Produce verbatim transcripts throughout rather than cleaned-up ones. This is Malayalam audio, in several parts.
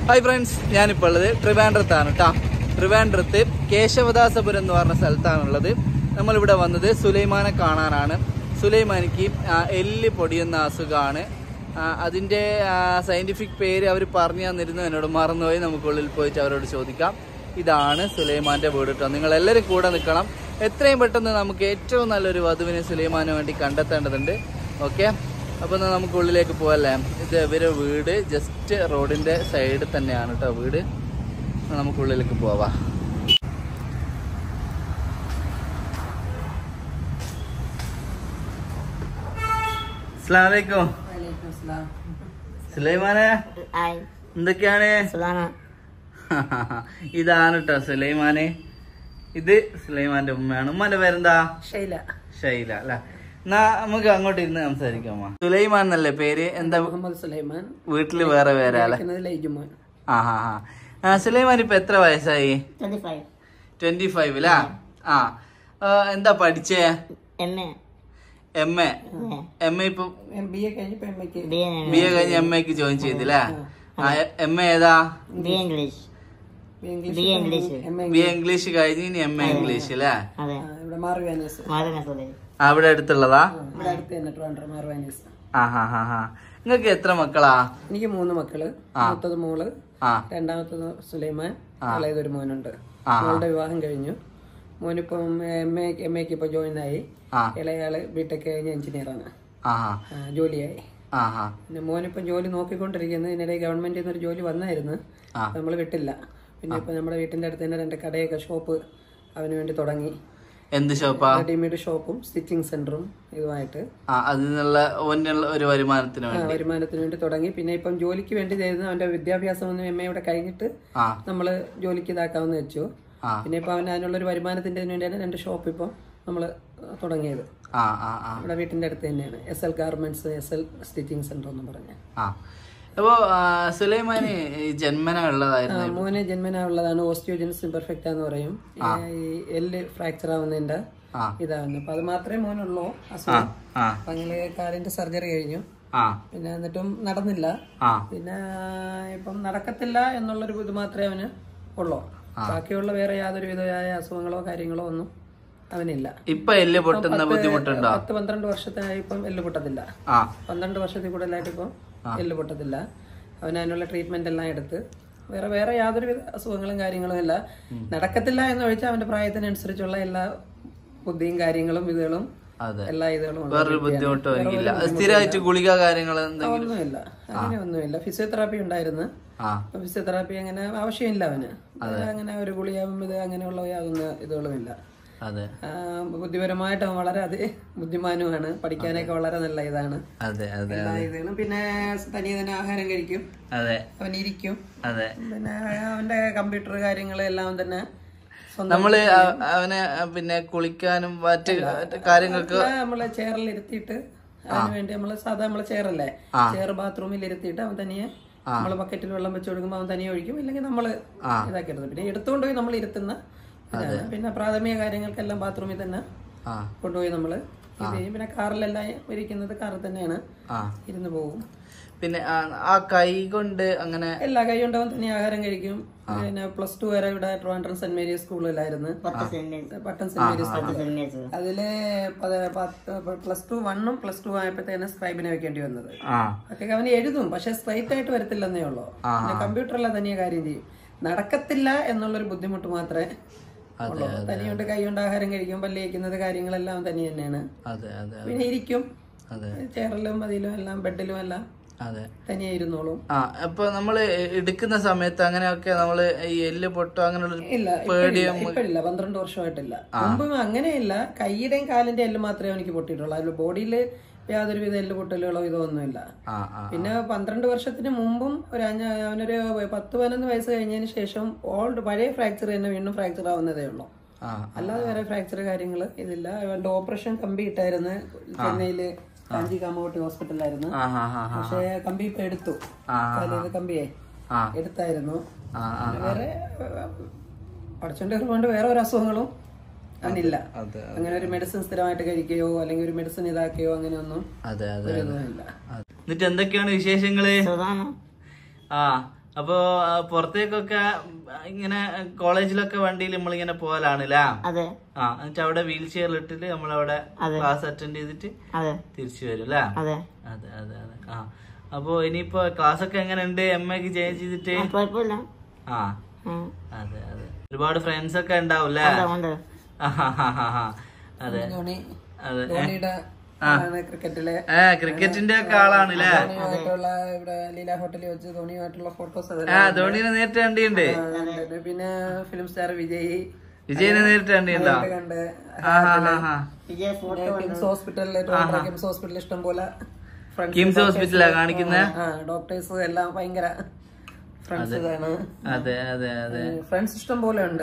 ഹായ് ഫ്രണ്ട്സ്, ഞാനിപ്പോൾ ഉള്ളത് ട്രിവാൻഡ്രത്താണ് കേട്ടോ. ട്രിവാൻഡ്രത്ത് കേശവദാസപുരം എന്ന് പറഞ്ഞ സ്ഥലത്താണുള്ളത്. നമ്മളിവിടെ വന്നത് സുലൈമാനെ കാണാനാണ്. സുലൈമാനിക്ക് എല്ല് പൊടിയുന്ന അസുഖമാണ്. അതിൻ്റെ സയൻറ്റിഫിക് പേര് അവർ പറഞ്ഞു തന്നിരുന്നു, എന്നോട് മറന്നുപോയി. നമുക്കുള്ളിൽ പോയിട്ട് അവരോട് ചോദിക്കാം. ഇതാണ് സുലൈമാൻ്റെ വീട് കേട്ടോ. നിങ്ങളെല്ലാവരും കൂടെ നിൽക്കണം. എത്രയും പെട്ടെന്ന് നമുക്ക് ഏറ്റവും നല്ലൊരു വധുവിനെ സുലൈമാന് വേണ്ടി കണ്ടെത്തേണ്ടതുണ്ട്. ഓക്കെ, അപ്പോൾ നമുക്ക് ഉള്ളിലേക്ക് പോകല്ലേ. ഇത് ഇവരെ വീട് ജസ്റ്റ് റോഡിൻ്റെ സൈഡിൽ തന്നെയാണ് കേട്ടോ വീട്. നമുക്കുള്ളിലേക്ക് പോവാം. അസ്സലാമു അലൈക്കും. സുലൈമാനെ, എന്തൊക്കെയാണ്? ഇതാണ് കേട്ടോ സുലൈമാനെ. ഇത് സുലൈമാന്റെ ഉമ്മയാണ്. ഉമ്മാന്റെ പേരെന്താ? ഷൈല. ഷൈല അല്ല. എന്നാ നമുക്ക് അങ്ങോട്ട് ഇരുന്ന് സംസാരിക്കാം. സുലൈമാൻ എന്നല്ലേ പേര്? എന്താ മുഹമ്മദ് സുലൈമാൻ. വീട്ടില് വേറെ പേരാ അല്ലെ? ആ ഹാ ഹാ. സുലൈമാൻ ഇപ്പൊ എത്ര വയസ്സായി? ട്വന്റി ഫൈവ് അല്ലേ? ആ, എന്താ പഠിച്ചേ? M A. എം എ ഇപ്പൊ ബി എ കഴിഞ്ഞ് എം എക്ക് ജോയിൻ ചെയ്തില്ലേ? എം എ ഏതാ? ബി എ ഇംഗ്ലീഷ് കഴിഞ്ഞ് ഇനി എം എ ഇംഗ്ലീഷ് അല്ലേ? അവിടെ അടുത്തുള്ളതാ? ആ ഹാ ഹാ ഹാ. നിങ്ങക്ക് എത്ര മക്കളാ? എനിക്ക് മൂന്ന് മക്കള്. മൂത്തത് മോള്, രണ്ടാമത്തത് സുലൈമാൻ, ഇളയതൊരു മോനുണ്ട്. മോളുടെ വിവാഹം കഴിഞ്ഞു. മോനിപ്പം എം എ എം എക്ക് ഇപ്പൊ ജോയിൻ ആയി. ഇളയാള് ബിടെക് കഴിഞ്ഞ എഞ്ചിനീയറാണ്, ജോലിയായി. പിന്നെ മോനിപ്പം ജോലി നോക്കിക്കൊണ്ടിരിക്കുന്നത്. ഇതിനിടെ ഗവൺമെന്റിൽ നിന്നൊരു ജോലി വന്നായിരുന്നു, നമ്മള് വിട്ടില്ല. പിന്നെ ഇപ്പൊ നമ്മുടെ വീട്ടിന്റെ അടുത്ത് തന്നെ രണ്ട് കടയൊക്കെ ഷോപ്പ് അവന് വേണ്ടി തുടങ്ങി. എന്ത് ഷോപ്പാ? റെഡിമെയ്ഡ് ഷോപ്പും സ്റ്റിച്ചിങ് സെന്ററും ഇതുമായിട്ട് അതിനുള്ള ഒരു വരുമാനത്തിന് വരുമാനത്തിന് വേണ്ടി തുടങ്ങി. പിന്നെ ഇപ്പം ജോലിക്ക് വേണ്ടി ചെയ്യുന്ന അവന്റെ വിദ്യാഭ്യാസം ഒന്നും എം എ ഇവിടെ കഴിഞ്ഞിട്ട് നമ്മള് ജോലിക്ക് ഇതാക്കാമെന്ന് വെച്ചു. പിന്നെ ഇപ്പൊ അവന് അതിനുള്ളൊരു വരുമാനത്തിന്റെ വേണ്ടിയാണ് രണ്ട് ഷോപ്പ് ഇപ്പം നമ്മള് തുടങ്ങിയത്. ഇവിടെ വീട്ടിന്റെ അടുത്ത് തന്നെയാണ്. S L garments, S L stitching centre എന്ന് പറഞ്ഞ. അപ്പോ സുലൈമാന് ജന്മനാ ഉള്ളതായിരുന്നു? മോനെ ജന്മനാ ഉള്ളതാണ്. ഓസ്റ്റിയോജെനിസ് ഇംപെർഫെക്റ്റ എന്ന് പറയും. ഈ എല്ല് ഫ്രാക്ചർ ആവുന്നതിന്റെ ഇതാവുന്നു. അപ്പൊ അത് മാത്രമേ മോനുള്ളൂ അസുഖം. അപ്പൊ അങ്ങനെ കാലിന്റെ സർജറി കഴിഞ്ഞു. പിന്നെ എന്നിട്ടും നടന്നില്ല. പിന്നെ ഇപ്പം നടക്കത്തില്ല എന്നുള്ളൊരു ഇത് മാത്രമേ അവന് ഉള്ളൂ. ബാക്കിയുള്ള വേറെ യാതൊരു വിധമായ അസുഖങ്ങളോ കാര്യങ്ങളോ ഒന്നും അവനില്ല. ഇപ്പൊ എല്ല് പൊട്ടുന്ന ബുദ്ധിമുട്ടുണ്ടോ? പത്ത് പന്ത്രണ്ട് വർഷത്തിനായി ഇപ്പം എല്ല് പൊട്ടത്തില്ല. പന്ത്രണ്ട് വർഷത്തിൽ കൂടുതലായിട്ട് ഇപ്പം എല്ല് പൊട്ടത്തില്ല. അവന് അതിനുള്ള ട്രീറ്റ്മെന്റ് എല്ലാം എടുത്ത് വേറെ വേറെ യാതൊരു വിധ അസുഖങ്ങളും കാര്യങ്ങളും ഇല്ല. നടക്കത്തില്ല എന്ന് ചോദിച്ചാൽ അവന്റെ പ്രായത്തിനനുസരിച്ചുള്ള എല്ലാ ബുദ്ധിയും കാര്യങ്ങളും ഇതുകളും എല്ലാ ഇതുകളും സ്ഥിരമായിട്ട് ഗുളിക കാര്യങ്ങൾ ഒന്നുമില്ല. അങ്ങനെ ഒന്നുമില്ല. ഫിസിയോതെറാപ്പി ഉണ്ടായിരുന്നു. ഫിസിയോതെറാപ്പി അങ്ങനെ ആവശ്യമില്ല അവന്. അങ്ങനെ ഒരു ഗുളിക ഇത് അങ്ങനെയുള്ള യാതൊന്നും ഇതുകളും ഇല്ല. ബുദ്ധിപരമായിട്ട് അവൻ വളരെ അതി ബുദ്ധിമാനുമാണ്. പഠിക്കാനൊക്കെ വളരെ നല്ല ഇതാണ്. പിന്നെ തനിയെ തന്നെ ആഹാരം കഴിക്കും, അവൻ ഇരിക്കും. പിന്നെ അവന്റെ കമ്പ്യൂട്ടർ കാര്യങ്ങൾ എല്ലാം തന്നെ നമ്മള് അവനെ പിന്നെ കുളിക്കാനും മറ്റ് കാര്യങ്ങൾക്ക് നമ്മള് ചെയറിൽ ഇരുത്തിയിട്ട് അതിന് വേണ്ടി നമ്മള് സാധാ നമ്മളെ ചെയറല്ലേ, ചെയർ ബാത്റൂമിൽ ഇരുത്തിയിട്ട് അവൻ തനിയെ നമ്മള് ബക്കറ്റിൽ വെള്ളം വെച്ച് കൊടുക്കുമ്പോ അവൻ തനിയെ ഒഴിക്കും. ഇല്ലെങ്കിൽ നമ്മള് ഇതാക്കി എടുത്തു. പിന്നെ എടുത്തുകൊണ്ടുപോയി നമ്മൾ ഇരുത്തുന്ന. പിന്നെ പ്രാഥമിക കാര്യങ്ങൾക്കെല്ലാം ബാത്റൂമിൽ തന്നെ കൊണ്ടുപോയി നമ്മള് ഇത് ചെയ്യും. പിന്നെ കാറിലെല്ലാം ഇരിക്കുന്നത് കാറിൽ തന്നെയാണ് ഇരുന്ന് പോകും. പിന്നെ ആ കൈ കൊണ്ട് അങ്ങനെ എല്ലാ കൈ കൊണ്ട് അവൻ തന്നെ ആഹാരം കഴിക്കും. പിന്നെ പ്ലസ് ടു വരെ ഇവിടെ ട്രിവാൻഡ്രം സെന്റ് മേരീസ് സ്കൂളിലായിരുന്നു, പട്ടം സെന്റ് മേരീസ് സ്കൂൾ. അതില് പ്ലസ് ടു വണ്ണും പ്ലസ് ടു ആയപ്പോഴത്തേന് സ്ക്രൈബിനെ വെക്കേണ്ടി വന്നത്. ഒക്കെ അവന് എഴുതും, പക്ഷെ സ്ട്രൈറ്റ് ആയിട്ട് വരത്തില്ലെന്നേ ഉള്ളൂ. പിന്നെ കമ്പ്യൂട്ടറിലെ തനിയെ കാര്യം ചെയ്യും. നടക്കത്തില്ല എന്നുള്ളൊരു ബുദ്ധിമുട്ട് മാത്രമേ ഉള്ളൂ. തനിയുണ്ട്, കൈ കൊണ്ട് ആഹാരം കഴിക്കും, പല്ല് കഴിക്കുന്നത് കാര്യങ്ങളെല്ലാം തനി തന്നെയാണ്. പിന്നെ ഇരിക്കും ചെയറിലും അതിലും എല്ലാം ബെഡിലും എല്ലാം തനിയെ ഇരുന്നോളും. ആ, അപ്പൊ നമ്മള് എടുക്കുന്ന സമയത്ത് അങ്ങനെയൊക്കെ നമ്മള് ഈ എല്ല് പൊട്ടോ അങ്ങനെയുള്ള ഇല്ല. പന്ത്രണ്ട് വർഷമായിട്ടില്ല. മുമ്പ് അങ്ങനെയില്ല. കൈയുടെയും കാലിന്റെ എല്ല് മാത്രമേ എനിക്ക് പൊട്ടിയിട്ടുള്ളൂ. അതിൽ ബോഡിയില് യാതൊരുവിധ എല്ല് പൊട്ടലുകളോ ഇതോ ഒന്നുമില്ല. പിന്നെ പന്ത്രണ്ട് വർഷത്തിന് മുമ്പും ഒരു അവനൊരു പത്ത് പതിനൊന്ന് വയസ്സ് കഴിഞ്ഞതിന് ശേഷം ഓൾഡ് പഴയ ഫ്രാക്ചർ തന്നെ വീണ്ടും ഫ്രാക്ചർ ആവുന്നതേ ഉള്ളൂ. അല്ലാതെ വേറെ ഫ്രാക്ചർ കാര്യങ്ങൾ ഇതില്ല. അവന്റെ ഓപ്പറേഷൻ കമ്പി ഇട്ടായിരുന്നു ചെന്നൈയില് കാഞ്ചി കാമകോട്ടി ഹോസ്പിറ്റലായിരുന്നു. പക്ഷെ കമ്പി ഇപ്പൊ എടുത്തു. കമ്പിയെ എടുത്തായിരുന്നു. വേറെ പഠിച്ചോണ്ട് വേറെ ഒരു അസുഖങ്ങളും അതില്ല. അങ്ങനെ ഒരു മെഡിസിൻ സ്ഥിരമായിട്ട് കഴിക്കുകയോ അല്ലെങ്കിൽ ഒരു മെഡിസിൻ ഇതാക്കുകയോ അങ്ങനെയൊന്നും. എന്നിട്ട് എന്തൊക്കെയാണ് വിശേഷങ്ങള്? ആ അപ്പൊ പുറത്തേക്കൊക്കെ ഇങ്ങനെ കോളേജിലൊക്കെ വണ്ടിയിൽ നമ്മളിങ്ങനെ പോകലാണല്ലേ? ആ എന്നിട്ട് അവിടെ വീൽ ചെയറിൽ ഇട്ടിട്ട് നമ്മളവിടെ ക്ലാസ് അറ്റൻഡ് ചെയ്തിട്ട് തിരിച്ചു വരും അല്ലേ? അതെ അതെ അതെ ആ. അപ്പൊ ഇനിയിപ്പോ ക്ലാസ് ഒക്കെ എങ്ങനെ ഉണ്ട് എം എക്ക് ചേഞ്ച് ചെയ്തിട്ട്? ആ അതെ അതെ. ഒരുപാട് ഫ്രണ്ട്സ് ഒക്കെ ഉണ്ടാവും അല്ലേ? അതെ അതെ. ക്രിക്കറ്റിലെ ക്രിക്കറ്റിന്റെ ഒക്കെ ആളാണ് അല്ലേ? ലീല ഹോട്ടലിൽ വെച്ച് ധോണിയുമായിട്ടുള്ള ഫോട്ടോസ് ധോണിനെ നേരിട്ട് കണ്ടിട്ടുണ്ട്. പിന്നെ ഫിലിം സ്റ്റാർ വിജയ് വിജയനെ നേരിട്ട് കണ്ടിട്ടുണ്ടോ? കണ്ട് കിംസ് ഹോസ്പിറ്റലിലെ കിംസ് ഹോസ്പിറ്റലിൽ ഇഷ്ടം പോലെ കിംസ് ഹോസ്പിറ്റലാ കാണിക്കുന്ന ഡോക്ടേഴ്സ് എല്ലാം ഭയങ്കര ഫ്രണ്ട്സ് ആണ്. അതെ അതെ അതെ. ഫ്രണ്ട്സ് ഇഷ്ടം പോലെ ഉണ്ട്.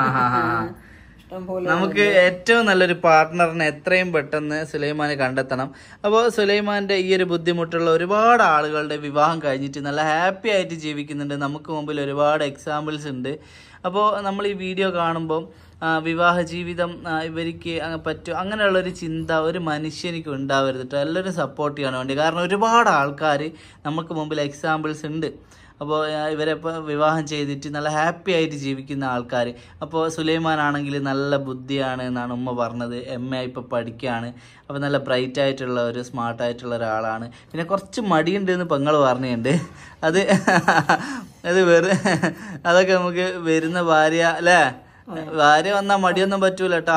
നമുക്ക് ഏറ്റവും നല്ലൊരു പാർട്ട്ണറിനെ എത്രയും പെട്ടെന്ന് സുലൈമാനെ കണ്ടെത്തണം. അപ്പോൾ സുലൈമാന്റെ ഈ ഒരു ബുദ്ധിമുട്ടുള്ള ഒരുപാട് ആളുകളുടെ വിവാഹം കഴിഞ്ഞിട്ട് നല്ല ഹാപ്പി ആയിട്ട് ജീവിക്കുന്നുണ്ട്. നമുക്ക് മുമ്പിൽ ഒരുപാട് എക്സാമ്പിൾസ് ഉണ്ട്. അപ്പോൾ നമ്മൾ ഈ വീഡിയോ കാണുമ്പോൾ വിവാഹ ജീവിതം ഇവർക്ക് പറ്റും അങ്ങനെയുള്ളൊരു ചിന്ത ഒരു മനുഷ്യനിക്ക് ഉണ്ടാവരുത് കേട്ടോ. എല്ലാവരും സപ്പോർട്ട് ചെയ്യാൻ വേണ്ടി. കാരണം ഒരുപാട് ആൾക്കാർ നമുക്ക് മുമ്പിൽ എക്സാമ്പിൾസ് ഉണ്ട്. അപ്പോൾ ഇവരെപ്പോൾ വിവാഹം ചെയ്തിട്ട് നല്ല ഹാപ്പി ആയിട്ട് ജീവിക്കുന്ന ആൾക്കാർ. അപ്പോൾ സുലൈമാൻ ആണെങ്കിൽ നല്ല ബുദ്ധിയാണ് എന്നാണ് ഉമ്മ പറഞ്ഞത്. എം എ ഇപ്പോൾ പഠിക്കുകയാണ്. അപ്പോൾ നല്ല ബ്രൈറ്റ് ആയിട്ടുള്ള ഒരു സ്മാർട്ടായിട്ടുള്ള ഒരാളാണ്. പിന്നെ കുറച്ച് മടിയുണ്ട് എന്ന് പെങ്ങൾ പറഞ്ഞിട്ടുണ്ട്. അത് അത് വെറു അതൊക്കെ നമുക്ക് വരുന്ന ഭാര്യ അല്ലേ? ഭാര്യ വന്നാൽ മടിയൊന്നും പറ്റൂല കേട്ടോ.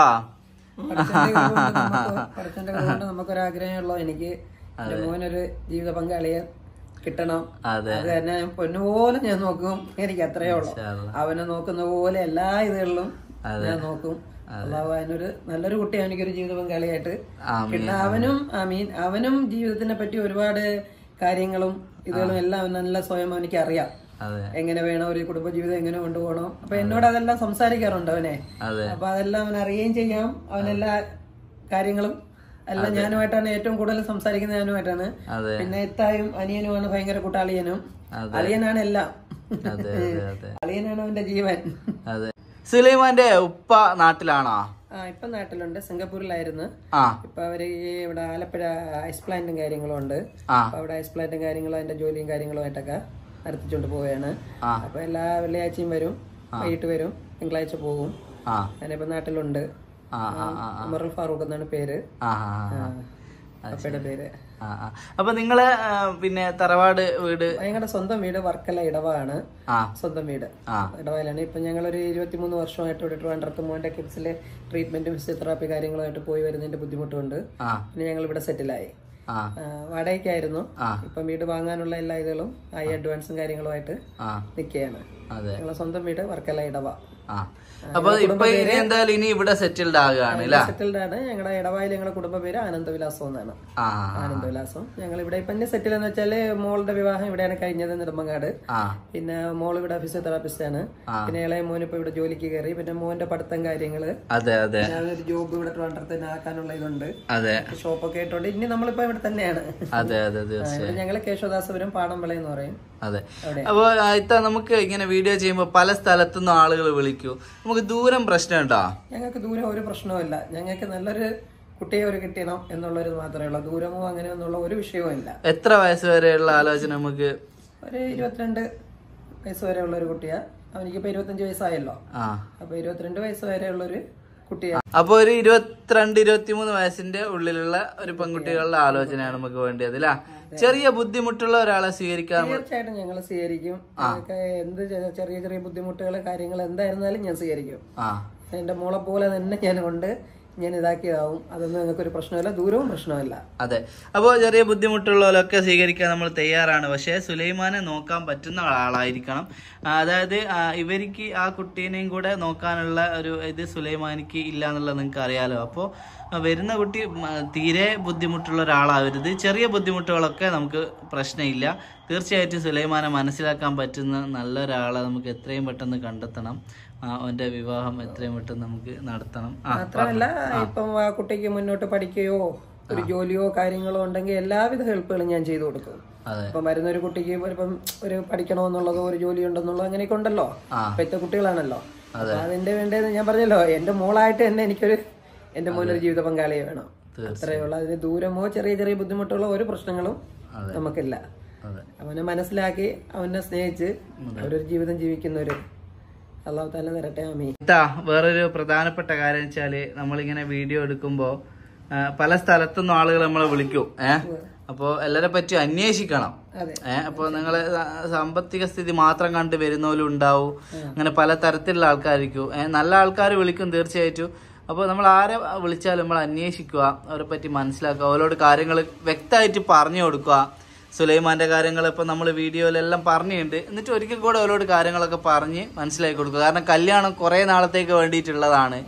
നമുക്കൊരാഗ്രഹമുള്ളൂ, എനിക്ക് മോനൊരു ജീവിത പങ്കാളിയെ കിട്ടണം. അത് തന്നെ പൊന്നുപോലെ ഞാൻ നോക്കും. എനിക്ക് അത്രയേ ഉള്ളൂ. അവനെ നോക്കുന്ന പോലെ എല്ലാ ഇതുകളിലും ഞാൻ നോക്കും. അള്ളാഹു അതിനൊരു നല്ലൊരു കുട്ടിയെ എനിക്കൊരു ജീവിത പങ്കാളിയായിട്ട് കിട്ടണം. അവനും ഐ മീൻ അവനും ജീവിതത്തിനെ പറ്റി ഒരുപാട് കാര്യങ്ങളും ഇതുകളും എല്ലാം നല്ല സ്വയം എനിക്ക് അറിയാം. എങ്ങനെ വേണം ഒരു കുടുംബജീവിതം എങ്ങനെ കൊണ്ടുപോകണം. അപ്പൊ എന്നോട് അതെല്ലാം സംസാരിക്കാറുണ്ട് അവനെ. അപ്പൊ അതെല്ലാം അവൻ അറിയുകയും ചെയ്യാം. അവനെല്ലാ കാര്യങ്ങളും എല്ലാം ഞാനുമായിട്ടാണ് ഏറ്റവും കൂടുതൽ സംസാരിക്കുന്നത്. ഞാനുമായിട്ടാണ്. പിന്നെ എത്തായും അനിയനുമാണ് ഭയങ്കര കൂട്ടാളിയനും. അളിയനാണ് എല്ലാം. അളിയനാണ് അവന്റെ ജീവൻ. സുലൈമാന്റെ ഉപ്പ നാട്ടിലാണോ? ആ ഇപ്പൊ നാട്ടിലുണ്ട്. സിംഗപ്പൂരിലായിരുന്നു. ഇപ്പൊ അവര് ഇവിടെ ആലപ്പുഴ ഐസ് പ്ലാന്റും കാര്യങ്ങളും ഉണ്ട്. അവിടെ ഐസ് പ്ലാന്റും കാര്യങ്ങളും അതിന്റെ ജോലിയും കാര്യങ്ങളുമായിട്ടൊക്കെ നടത്തിച്ചോണ്ട് പോവുകയാണ്. അപ്പൊ എല്ലാ വെള്ളിയാഴ്ചയും വരും, വൈകിട്ട് വരും, തിങ്കളാഴ്ച പോകും. ഞാനിപ്പോ നാട്ടിലുണ്ട്. ഉമറുൽ ഫാറൂഖ് എന്നാണ് പേര്. അപ്പയുടെ പേര്. അപ്പൊ നിങ്ങളെ പിന്നെ തറവാട് വീട് ഞങ്ങളുടെ സ്വന്തം വീട് വർക്കല ഇടവാണ്. സ്വന്തം വീട് ഇടവയിലാണ്. ഇപ്പൊ ഞങ്ങളൊരു ഇരുപത്തിമൂന്ന് വർഷമായിട്ട് ഇവിടെ ട്രിവാൻഡ്രത്ത് മോന്റെ കിഡ്സിലെ ട്രീറ്റ്മെന്റും ഫിസിയോതെറാപ്പി കാര്യങ്ങളുമായിട്ട് പോയി വരുന്നതിന്റെ ബുദ്ധിമുട്ടുണ്ട്. പിന്നെ ഞങ്ങൾ ഇവിടെ സെറ്റിലായി. വാടകയ്ക്കായിരുന്നു. ഇപ്പം വീട് വാങ്ങാനുള്ള എല്ലാ ഇതുകളും ആയി അഡ്വാൻസും കാര്യങ്ങളുമായിട്ട് നിൽക്കുകയാണ്. ഞങ്ങളെ സ്വന്തം വീട് വർക്കല ഇടവ. അപ്പൊ ഇപ്പൊ എന്തായാലും ഇനി ഇവിടെ സെറ്റിൽഡ് ആകുകയാണ്. സെറ്റിൽഡ് ആണ്. ഞങ്ങളുടെ ഇടവായിൽ ഞങ്ങളുടെ കുടുംബ പേര് ആനന്ദവിലാസം എന്നാണ്. ആനന്ദവിലാസം. ഞങ്ങൾ ഇവിടെ ഇപ്പൊ സെറ്റിൽ എന്ന് വെച്ചാല് മോളുടെ വിവാഹം ഇവിടെയാണ് കഴിഞ്ഞത്, നെടുമങ്ങാട്. പിന്നെ മോൾ ഇവിടെ ഫിസിയോതെറാപ്പിസ്റ്റ് ആണ്. പിന്നെ ഇളയ മോൻ ഇപ്പൊ ഇവിടെ ജോലിക്ക് കയറി. പിന്നെ മോന്റെ പഠിത്തം കാര്യങ്ങള് ഞാനൊരു ജോബ് ഇവിടെ ട്രിവാൻഡ്രത്ത് ആക്കാനുള്ള ഇതുണ്ട്. ഷോപ്പൊക്കെ ആയിട്ടുണ്ട്. ഇനി നമ്മളിപ്പോ ഇവിടെ തന്നെയാണ്. ഞങ്ങള് കേശവദാസപുരം പാടംവിള എന്ന് പറയും. അതെ. അപ്പൊ ഇത്ത നമുക്ക് ഇങ്ങനെ വീഡിയോ ചെയ്യുമ്പോ പല സ്ഥലത്തുനിന്നും ആളുകൾ വിളിക്കൂ. നമുക്ക് ദൂരം പ്രശ്നം ഉണ്ടോ? ഞങ്ങൾക്ക് ദൂരം ഒരു പ്രശ്നവുമില്ല. ഞങ്ങൾക്ക് നല്ലൊരു കുട്ടിയെ ഒരു കിട്ടണം എന്നുള്ളത് മാത്രമേ ഉള്ളൂ. ദൂരമോ അങ്ങനെ ഒന്നുള്ള ഒരു വിഷയവും ഇല്ല. എത്ര വയസ്സ് വരെയുള്ള ആലോചന? നമുക്ക് ഒരു ഇരുപത്തിരണ്ട് വയസ്സ് വരെ ഉള്ള ഒരു കുട്ടിയാ. അവനിക്കിപ്പോ ഇരുപത്തഞ്ച് വയസ്സായല്ലോ. അപ്പൊ ഇരുപത്തിരണ്ട് വയസ്സ് വരെ ഉള്ളൊരു കുട്ടിയാ. അപ്പൊ ഒരു ഇരുപത്തിരണ്ട് ഇരുപത്തിമൂന്ന് വയസ്സിന്റെ ഉള്ളിലുള്ള ഒരു പെൺകുട്ടികളുടെ ആലോചനയാണ് നമുക്ക് വേണ്ടത് അല്ല? ചെറിയ ബുദ്ധിമുട്ടുള്ള ഒരാളെ സ്വീകരിക്കാൻ തീർച്ചയായിട്ടും ഞങ്ങൾ സ്വീകരിക്കും. എന്ത് ചെറിയ ചെറിയ ബുദ്ധിമുട്ടുകൾ കാര്യങ്ങൾ എന്തായിരുന്നാലും ഞാൻ സ്വീകരിക്കും. എന്റെ മോളെ പോലെ തന്നെ ഞാൻ കൊണ്ട് ഞാൻ ഇതാക്കിയതാവും. അതൊന്നും ഞങ്ങൾക്കൊരു പ്രശ്നമല്ല, ദൂരവും പ്രശ്നമല്ല. അതെ. അപ്പോൾ ചെറിയ ബുദ്ധിമുട്ടുള്ളവരൊക്കെ സ്വീകരിക്കാൻ നമ്മൾ തയ്യാറാണ്. പക്ഷേ സുലൈമാനെ നോക്കാൻ പറ്റുന്ന ആളായിരിക്കണം. അതായത് ഇവർക്ക് ആ കുട്ടീനെയും കൂടെ നോക്കാനുള്ള ഒരു ഇത് സുലൈമാനിക്ക് ഇല്ല എന്നുള്ളത് നിങ്ങൾക്ക് അറിയാലോ. അപ്പോൾ വരുന്ന കുട്ടി തീരെ ബുദ്ധിമുട്ടുള്ള ഒരാളാവരുത്. ചെറിയ ബുദ്ധിമുട്ടുകളൊക്കെ നമുക്ക് പ്രശ്നമില്ല. തീർച്ചയായിട്ടും സുലൈമാനെ മനസ്സിലാക്കാൻ പറ്റുന്ന നല്ലൊരാളെ നമുക്ക് എത്രയും പെട്ടെന്ന് കണ്ടെത്തണം. അവന്റെ വിവാഹം എത്രയും പെട്ടെന്ന് നമുക്ക് നടത്തണം. മാത്രമല്ല ഇപ്പം ആ കുട്ടിക്ക് മുന്നോട്ട് പഠിക്കുകയോ ഒരു ജോലിയോ കാര്യങ്ങളോ ഉണ്ടെങ്കിൽ എല്ലാവിധ ഹെൽപ്പുകളും ഞാൻ ചെയ്തു കൊടുക്കും. ഇപ്പം വരുന്ന ഒരു കുട്ടിക്ക് ഇപ്പം ഒരു പഠിക്കണമെന്നുള്ളതോ ഒരു ജോലി ഉണ്ടെന്നുള്ളതോ അങ്ങനെയൊക്കെ ഉണ്ടല്ലോ. ഇപ്പോഴത്തെ കുട്ടികളാണല്ലോ. അതിന്റെ വേണ്ടത് ഞാൻ പറഞ്ഞല്ലോ, എന്റെ മോളായിട്ട് തന്നെ എനിക്കൊരു എന്റെ മോനൊരു ജീവിത പങ്കാളിയെ വേണം. അത്രയേ ഉള്ളൂ. അതിന് ദൂരമോ ചെറിയ ചെറിയ ബുദ്ധിമുട്ടുകളോ ഒരു പ്രശ്നങ്ങളും നമുക്കില്ല. അവനെ മനസ്സിലാക്കി അവനെ സ്നേഹിച്ച് അവരൊരു ജീവിതം ജീവിക്കുന്നവര് അല്ലാഹു തആല തരട്ടെ. ആമീൻ. വേറൊരു പ്രധാനപ്പെട്ട കാര്യം വെച്ചാല് നമ്മളിങ്ങനെ വീഡിയോ എടുക്കുമ്പോ പല സ്ഥലത്തുനിന്നും ആളുകൾ നമ്മളെ വിളിക്കും. ഏഹ് അപ്പൊ എല്ലാരെ പറ്റി അന്വേഷിക്കണം. ഏഹ് അപ്പൊ നിങ്ങള് സാമ്പത്തിക സ്ഥിതി മാത്രം കണ്ട് വരുന്നവരും ഉണ്ടാവും. അങ്ങനെ പല തരത്തിലുള്ള ആൾക്കാരിക്കും. ഏഹ് നല്ല ആൾക്കാർ വിളിക്കും തീർച്ചയായിട്ടും. അപ്പോൾ നമ്മൾ ആരെ വിളിച്ചാലും നമ്മൾ അന്വേഷിക്കുക, അവരെ പറ്റി മനസ്സിലാക്കുക, അവരോട് കാര്യങ്ങൾ വ്യക്തമായിട്ട് പറഞ്ഞു കൊടുക്കുക. സുലൈമാന്റെ കാര്യങ്ങൾ ഇപ്പൊ നമ്മൾ വീഡിയോയിലെല്ലാം പറഞ്ഞിട്ടുണ്ട്. എന്നിട്ട് ഒരിക്കൽ കൂടെ അവരോട് കാര്യങ്ങളൊക്കെ പറഞ്ഞ് മനസ്സിലാക്കി കൊടുക്കുക. കാരണം കല്യാണം കുറെ നാളത്തേക്ക് വേണ്ടിയിട്ടുള്ളതാണ്.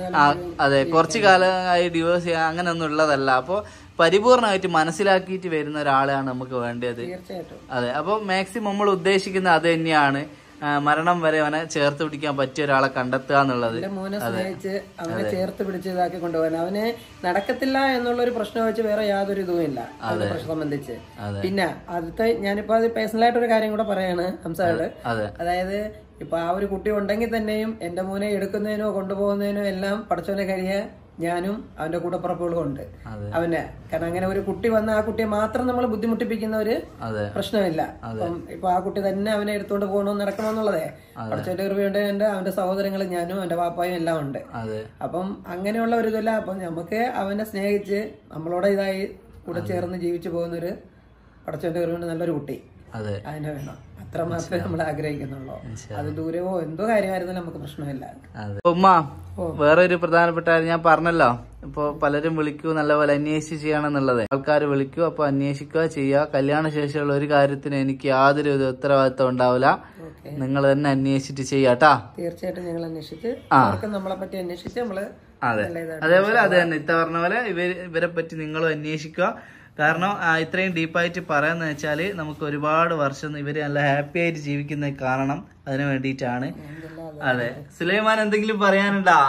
അതെ, കുറച്ചു കാലമായി ഡിവോഴ്സ് ചെയ്യാൻ അങ്ങനെ ഒന്നും ഉള്ളതല്ല. അപ്പോൾ പരിപൂർണമായിട്ട് മനസ്സിലാക്കിയിട്ട് വരുന്ന ഒരാളെയാണ് നമുക്ക് വേണ്ടത്. അതെ, അപ്പൊ മാക്സിമം നമ്മൾ ഉദ്ദേശിക്കുന്നത് അത് തന്നെയാണ്. മരണം വരെ അവനെ ചേർത്ത് പിടിക്കാൻ പറ്റിയ ഒരാളെ കണ്ടെത്തുക എന്നുള്ളത്. മോനെ സ്നേഹിച്ച് അവനെ ചേർത്ത് പിടിച്ച് ഇതാക്കി കൊണ്ടുപോകാൻ അവനെ നടക്കത്തില്ല എന്നുള്ള ഒരു പ്രശ്നം വെച്ച് വേറെ യാതൊരു ഇതും ഇല്ല അവനെ പ്രശ്നം സംബന്ധിച്ച്. പിന്നെ അടുത്ത ഞാനിപ്പോ അത് പേഴ്സണലായിട്ട് ഒരു കാര്യം കൂടെ പറയാണ് ഹംസയോട്. അതായത് ഇപ്പൊ ആ ഒരു കുട്ടി ഉണ്ടെങ്കിൽ തന്നെയും എന്റെ മോനെ എടുക്കുന്നതിനോ കൊണ്ടുപോകുന്നതിനോ എല്ലാം പഠിച്ചവനെ കഴിയാൻ ഞാനും അവന്റെ കൂടപ്പുറപ്പുകളും ഉണ്ട് അവന്. കാരണം അങ്ങനെ ഒരു കുട്ടി വന്ന ആ കുട്ടിയെ മാത്രം നമ്മൾ ബുദ്ധിമുട്ടിപ്പിക്കുന്ന ഒരു പ്രശ്നമില്ല. അപ്പം ഇപ്പൊ ആ കുട്ടി തന്നെ അവനെ എടുത്തോണ്ട് പോകണോ നടക്കണമെന്നുള്ളതേ പഠിച്ചവന്റെ കൃപയുണ്ട്. എന്റെ അവന്റെ സഹോദരങ്ങളും ഞാനും അവന്റെ പാപ്പായും എല്ലാം ഉണ്ട്. അപ്പം അങ്ങനെയുള്ള ഒരു ഇതല്ല. അപ്പം നമുക്ക് അവനെ സ്നേഹിച്ച് നമ്മളോട് ഇതായി കൂടെ ചേർന്ന് ജീവിച്ചു പോകുന്നൊരു പഠിച്ചവന്റെ കൃപയുണ്ട് നല്ലൊരു കുട്ടി അതിനെ വേണം. അത്ര മാത്രമേ നമ്മൾ ആഗ്രഹിക്കുന്നുള്ളൂ. അത് ദൂരമോ എന്തോ കാര്യമായിരുന്നാലും നമുക്ക് പ്രശ്നമില്ല. ഉമ്മ വേറൊരു പ്രധാനപ്പെട്ട കാര്യം ഞാൻ പറഞ്ഞല്ലോ, ഇപ്പൊ പലരും വിളിക്കൂ നല്ലപോലെ അന്വേഷിച്ച് ചെയ്യണമെന്നുള്ളത്. ആൾക്കാർ വിളിക്കൂ, അപ്പൊ അന്വേഷിക്കുക ചെയ്യുക. കല്യാണ ശേഷമുള്ള ഒരു കാര്യത്തിന് എനിക്ക് യാതൊരു ഉത്തരവാദിത്വം ഉണ്ടാവില്ല. നിങ്ങൾ തന്നെ അന്വേഷിച്ചിട്ട് ചെയ്യാട്ടാ. തീർച്ചയായിട്ടും ഞങ്ങൾ അന്വേഷിച്ച് നമ്മളെ പറ്റി അന്വേഷിച്ച് നമ്മള് അതെ അതേപോലെ അത് തന്നെ ഇത്ത പറഞ്ഞ പോലെ ഇവര് ഇവരെ പറ്റി നിങ്ങളും അന്വേഷിക്കുക. കാരണം ഇത്രയും ഡീപ്പായിട്ട് പറയാന്ന് വെച്ചാല് നമുക്ക് ഒരുപാട് വർഷം ഇവര് നല്ല ഹാപ്പി ആയിട്ട് ജീവിക്കുന്നത് കാണണം. അതിനു വേണ്ടിയിട്ടാണ്. അതെ, സുലൈമാൻ എന്തെങ്കിലും പറയാനുണ്ടാ?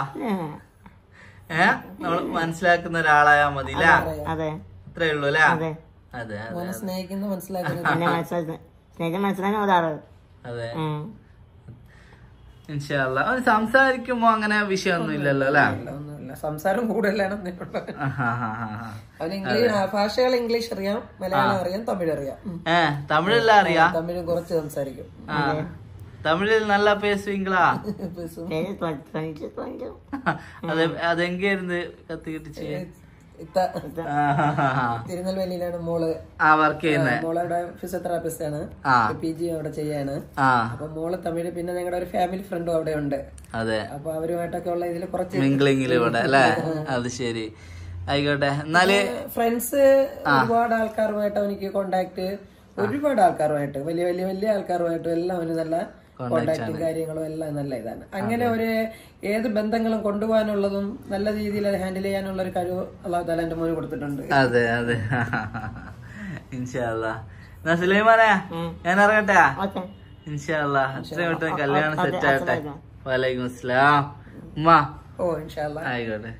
ഏഹ് നമ്മൾ മനസ്സിലാക്കുന്ന ഒരാളായാ മതി അല്ലേ? അത്രേ ഉള്ളൂ അല്ലേ? അതെ അതെ ഇൻഷാ അല്ലാഹ്. അവന് സംസാരിക്കുമ്പോ അങ്ങനെ വിഷയമൊന്നും ഇല്ലല്ലോ അല്ലെ? സംസാരം കൂടുതലാണ്. അവന് ഇംഗ്ലീഷ് ഭാഷകൾ ഇംഗ്ലീഷ് അറിയാം, മലയാളം അറിയാം, തമിഴ് അറിയാം. ഏഹ് തമിഴെല്ലാം അറിയാം? തമിഴും കുറച്ച് സംസാരിക്കും. തമിഴിൽ നല്ല പേസുവീങ്കളാ? അതെ, അതെങ്കായിരുന്നു കത്തിക്കിട്ടിച്ച്? തിരുനെൽവേലിയിലാണ് മോള് വർക്ക് ചെയ്യുന്നത്. മോളുടെ ഫിസിയോതെറാപ്പിസ്റ്റ് ആണ്, പി ജി അവിടെ ചെയ്യാണ്. അപ്പൊ മോള് തമിഴ്. പിന്നെ ഞങ്ങളുടെ ഒരു ഫാമിലി ഫ്രണ്ടും അവിടെ ഉണ്ട്. അതെ, അപ്പൊ അവരുമായിട്ടൊക്കെ ഉള്ള ഇതിൽ കുറച്ച് മിംഗ്ലിംഗിൽ ഇവിടെ അല്ലേ? അത് ശരി, ആയിക്കോട്ടെ. എന്നാല് ഫ്രണ്ട്സ് ഒരുപാട് ആൾക്കാരുമായിട്ട് എനിക്ക് കോണ്ടാക്ട്, ഒരുപാട് ആൾക്കാരുമായിട്ട് വലിയ വലിയ വലിയ ആൾക്കാരുമായിട്ടും എല്ലാം അവന് നല്ല കോണ്ടാക്ടും കാര്യങ്ങളും എല്ലാം നല്ല ഇതാണ്. അങ്ങനെ ഒരു ഏത് ബന്ധങ്ങളും കൊണ്ടുപോകാനുള്ളതും നല്ല രീതിയിൽ ഹാൻഡിൽ ചെയ്യാനുള്ള ഒരു കഴിവ് അല്ലാഹു തആല എന്റെ മോന് കൊടുത്തിട്ടുണ്ട്. അതെ അതെ ഇൻഷാ അല്ലാഹ്. സുലൈമാനെ ഞാൻ ഇറങ്ങട്ടെ? ഇൻഷാ അല്ലാഹ്. അത്രയും പെട്ടെന്ന് കല്യാണം സെറ്റ് ആകട്ടെ. വലൈക്കും അസ്സലാം. ഉമ്മ ആയിക്കോട്ടെ.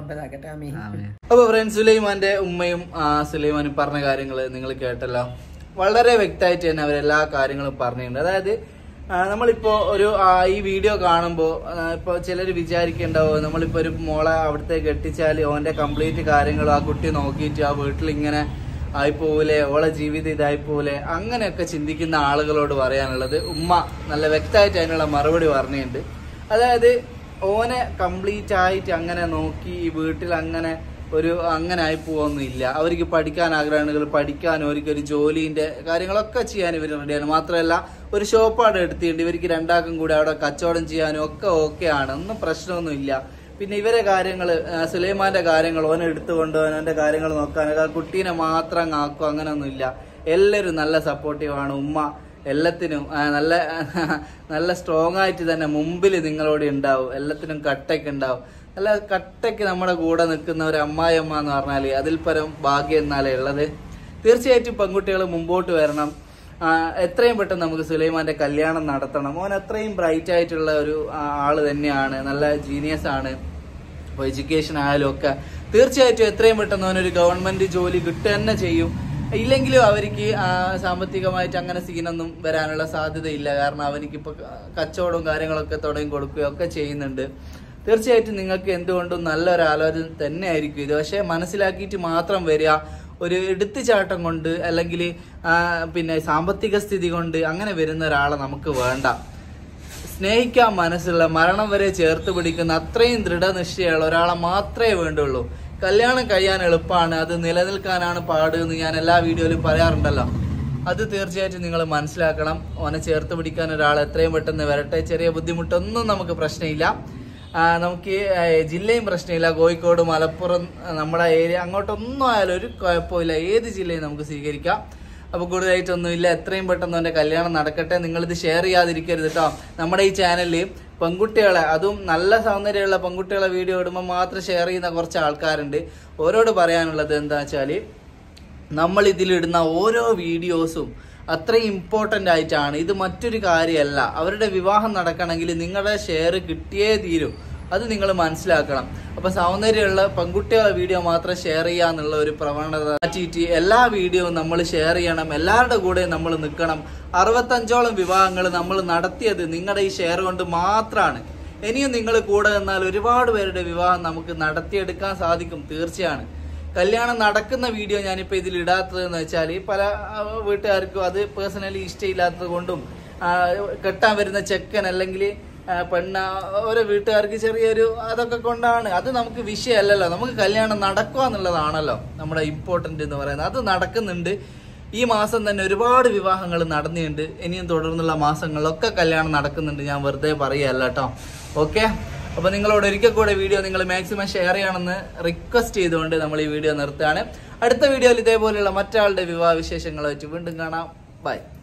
അപ്പൊ ഫ്രണ്ട്സ്, സുലൈമാന്റെ ഉമ്മയും സുലൈമാനും പറഞ്ഞ കാര്യങ്ങള് നിങ്ങൾ കേട്ടല്ലോ. വളരെ വ്യക്തമായിട്ട് തന്നെ അവരെല്ലാ കാര്യങ്ങളും പറഞ്ഞിട്ടുണ്ട്. അതായത് നമ്മളിപ്പോ ഒരു ഈ വീഡിയോ കാണുമ്പോ ഇപ്പൊ ചിലർ വിചാരിക്കണ്ടാവും നമ്മളിപ്പോ ഒരു മോളെ അവിടുത്തെ കെട്ടിച്ചാല് ഓന്റെ കംപ്ലീറ്റ് കാര്യങ്ങളും ആ കുട്ടി നോക്കിയിട്ട് ആ വീട്ടിൽ ഇങ്ങനെ ആയിപ്പോലെ ഓളെ ജീവിതം ഇതായിപ്പോലെ അങ്ങനെയൊക്കെ ചിന്തിക്കുന്ന ആളുകളോട് പറയാനുള്ളത്, ഉമ്മ നല്ല വ്യക്തമായിട്ട് അതിനുള്ള മറുപടി പറഞ്ഞിട്ടുണ്ട്. അതായത് ഓനെ കംപ്ലീറ്റ് ആയിട്ട് അങ്ങനെ നോക്കി ഈ വീട്ടിൽ അങ്ങനെ ഒരു അങ്ങനെ ആയി പോവൊന്നുമില്ല. അവർക്ക് പഠിക്കാൻ ആഗ്രഹങ്ങൾ പഠിക്കാനും അവർക്ക് ഒരു ജോലിന്റെ കാര്യങ്ങളൊക്കെ ചെയ്യാൻ ഇവർ റെഡിയാണ്. മാത്രമല്ല ഒരു ഷോപ്പാണ് എടുത്തിട്ടുണ്ട്. ഇവർക്ക് രണ്ടാക്കും കൂടെ അവിടെ കച്ചവടം ചെയ്യാനും ഒക്കെ ഓക്കെയാണ്, ഒന്നും പ്രശ്നമൊന്നും ഇല്ല. പിന്നെ ഇവരെ കാര്യങ്ങൾ, സുലൈമാന്റെ കാര്യങ്ങൾ ഓനെ എടുത്തു കൊണ്ടുപോകാൻ അവന്റെ കാര്യങ്ങൾ നോക്കാനൊക്കെ ആ കുട്ടീനെ മാത്രം ആക്കും, അങ്ങനെയൊന്നും ഇല്ല. എല്ലാവരും നല്ല സപ്പോർട്ടീവാണ്. ഉമ്മ എല്ലാത്തിനും നല്ല നല്ല സ്ട്രോങ് ആയിട്ട് തന്നെ മുമ്പിൽ നിങ്ങളോട് ഉണ്ടാവും. എല്ലാത്തിനും കട്ടയ്ക്ക് ഉണ്ടാവും. നല്ല കട്ടയ്ക്ക് നമ്മുടെ കൂടെ നിൽക്കുന്ന ഒരു അമ്മായിയമ്മ എന്ന് പറഞ്ഞാല് അതിൽ പരം ഭാഗ്യം എന്നാലേ ഉള്ളത്. തീർച്ചയായിട്ടും പെൺകുട്ടികൾ മുമ്പോട്ട് വരണം. എത്രയും പെട്ടെന്ന് നമുക്ക് സുലൈമാന്റെ കല്യാണം നടത്തണം. ഓൻ അത്രയും ബ്രൈറ്റ് ആയിട്ടുള്ള ഒരു ആള് തന്നെയാണ്, നല്ല ജീനിയസ് ആണ്. അപ്പോൾ എഡ്യൂക്കേഷൻ ആയാലും ഒക്കെ തീർച്ചയായിട്ടും എത്രയും പെട്ടെന്ന് അവനൊരു ഗവൺമെന്റ് ജോലി കിട്ടുക തന്നെ ചെയ്യും. ഇല്ലെങ്കിലും അവർക്ക് സാമ്പത്തികമായിട്ട് അങ്ങനെ സീനൊന്നും വരാനുള്ള സാധ്യതയില്ല. കാരണം അവനിക്കിപ്പോൾ കച്ചവടവും കാര്യങ്ങളൊക്കെ തുടങ്ങി കൊടുക്കുകയൊക്കെ ചെയ്യുന്നുണ്ട്. തീർച്ചയായിട്ടും നിങ്ങൾക്ക് എന്തുകൊണ്ടും നല്ലൊരു ആലോചന തന്നെ ആയിരിക്കും ഇത്. പക്ഷെ മനസ്സിലാക്കിയിട്ട് മാത്രം വരിക. ഒരു എടുത്തുചാട്ടം കൊണ്ട് അല്ലെങ്കിൽ പിന്നെ സാമ്പത്തിക സ്ഥിതി കൊണ്ട് അങ്ങനെ വരുന്ന ഒരാളെ നമുക്ക് വേണ്ട. സ്നേഹിക്കാൻ മനസ്സുള്ള, മരണം വരെ ചേർത്ത് പിടിക്കുന്ന അത്രയും ദൃഢനിശ്ചയമുള്ള ഒരാളെ മാത്രമേ വേണ്ടുള്ളൂ. കല്യാണം കഴിയാൻ എളുപ്പമാണ്, അത് നിലനിൽക്കാനാണ് പാട് എന്ന് ഞാൻ എല്ലാ വീഡിയോയിലും പറയാറുണ്ടല്ലോ. അത് തീർച്ചയായിട്ടും നിങ്ങൾ മനസ്സിലാക്കണം. ഓനെ ചേർത്ത് പിടിക്കാൻ ഒരാൾ എത്രയും പെട്ടെന്ന് വരട്ടെ. ചെറിയ ബുദ്ധിമുട്ടൊന്നും നമുക്ക് പ്രശ്നമില്ല. നമുക്ക് ജില്ലയും പ്രശ്നമില്ല. കോഴിക്കോട്, മലപ്പുറം, നമ്മുടെ ഏരിയ അങ്ങോട്ടൊന്നും ആയാലും ഒരു കുഴപ്പമില്ല. ഏത് ജില്ലയും നമുക്ക് സ്വീകരിക്കാം. അപ്പോൾ കൂടുതലായിട്ടൊന്നുമില്ല. എത്രയും പെട്ടെന്ന് എൻ്റെ കല്യാണം നടക്കട്ടെ. നിങ്ങളിത് ഷെയർ ചെയ്യാതിരിക്കരുത് കേട്ടോ. നമ്മുടെ ഈ ചാനലിൽ പെൺകുട്ടികളെ, അതും നല്ല സൗന്ദര്യമുള്ള പെൺകുട്ടികളെ വീഡിയോ ഇടുമ്പോൾ മാത്രം ഷെയർ ചെയ്യുന്ന കുറച്ച് ആൾക്കാരുണ്ട്. ഓരോട് പറയാനുള്ളത് എന്താ വെച്ചാൽ, നമ്മൾ ഇതിലിടുന്ന ഓരോ വീഡിയോസും അത്രയും ഇമ്പോർട്ടൻ്റ് ആയിട്ടാണ്. ഇത് മറ്റൊരു കാര്യമല്ല. അവരുടെ വിവാഹം നടക്കണമെങ്കിൽ നിങ്ങളുടെ ഷെയർ കിട്ടിയേ തീരും. അത് നിങ്ങൾ മനസ്സിലാക്കണം. അപ്പൊ സൗന്ദര്യമുള്ള പെൺകുട്ടികളെ വീഡിയോ മാത്രം ഷെയർ ചെയ്യാന്നുള്ള ഒരു പ്രവണത മാറ്റിയിട്ട് എല്ലാ വീഡിയോയും നമ്മൾ ഷെയർ ചെയ്യണം. എല്ലാവരുടെ കൂടെ നമ്മൾ നിൽക്കണം. അറുപത്തഞ്ചോളം വിവാഹങ്ങൾ നമ്മൾ നടത്തിയത് നിങ്ങളുടെ ഈ ഷെയർ കൊണ്ട് മാത്രമാണ്. ഇനിയും നിങ്ങൾ കൂടെ നിന്നാൽ ഒരുപാട് പേരുടെ വിവാഹം നമുക്ക് നടത്തിയെടുക്കാൻ സാധിക്കും. തീർച്ചയാണ്. കല്യാണം നടക്കുന്ന വീഡിയോ ഞാനിപ്പോൾ ഇതിൽ ഇടാത്തത് എന്ന് വെച്ചാൽ പല വീട്ടുകാർക്കും അത് പേഴ്സണലി ഇഷ്ടമില്ലാത്തത് കൊണ്ടും കെട്ടാൻ വരുന്ന ചെക്കൻ അല്ലെങ്കിൽ പെണ്ണ ഓരോ വീട്ടുകാർക്ക് ചെറിയൊരു അതൊക്കെ കൊണ്ടാണ്. അത് നമുക്ക് വിഷയമല്ലല്ലോ. നമുക്ക് കല്യാണം നടക്കുക എന്നുള്ളതാണല്ലോ നമ്മുടെ ഇമ്പോർട്ടൻ്റ് എന്ന് പറയുന്നത്. അത് നടക്കുന്നുണ്ട്. ഈ മാസം തന്നെ ഒരുപാട് വിവാഹങ്ങൾ നടന്നിട്ടുണ്ട്. ഇനിയും തുടർന്നുള്ള മാസങ്ങളിലൊക്കെ കല്യാണം നടക്കുന്നുണ്ട്. ഞാൻ വെറുതെ പറയുകയല്ല കേട്ടോ. ഓക്കെ, അപ്പോൾ നിങ്ങളോട് ഒരിക്കൽ കൂടെ വീഡിയോ നിങ്ങൾ മാക്സിമം ഷെയർ ചെയ്യണമെന്ന് റിക്വസ്റ്റ് ചെയ്തുകൊണ്ട് നമ്മൾ ഈ വീഡിയോ നിർത്തുകയാണ്. അടുത്ത വീഡിയോയിൽ ഇതേപോലെയുള്ള മറ്റാളുടെ വിവാഹ വിശേഷങ്ങൾ വെച്ച് വീണ്ടും കാണാം. ബൈ.